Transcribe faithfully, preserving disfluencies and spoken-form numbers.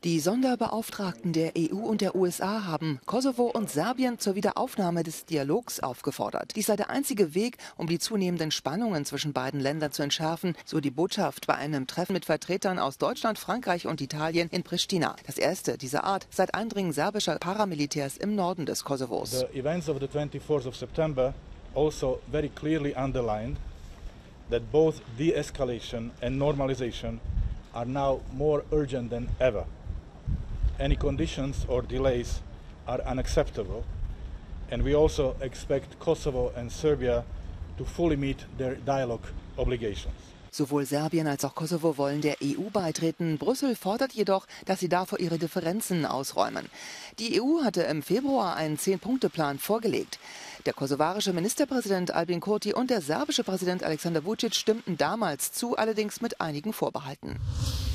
Die Sonderbeauftragten der E U und der U S A haben Kosovo und Serbien zur Wiederaufnahme des Dialogs aufgefordert. Dies sei der einzige Weg, um die zunehmenden Spannungen zwischen beiden Ländern zu entschärfen, so die Botschaft bei einem Treffen mit Vertretern aus Deutschland, Frankreich und Italien in Pristina. Das erste dieser Art seit Eindringen serbischer Paramilitärs im Norden des Kosovos. The events of the twenty-fourth of September also very clearly underlined that both de-escalation and normalization are now more urgent than ever. Any conditions or delays are unacceptable, and we also expect Kosovo and Serbia to fully meet their dialogue obligations. Sowohl Serbien als auch Kosovo wollen der E U beitreten. Brüssel fordert jedoch, dass sie davor ihre Differenzen ausräumen. Die E U hatte im Februar einen Zehn-Punkte-Plan vorgelegt. Der kosovarische Ministerpräsident Albin Kurti und der serbische Präsident Aleksandar Vučić stimmten damals zu, allerdings mit einigen Vorbehalten.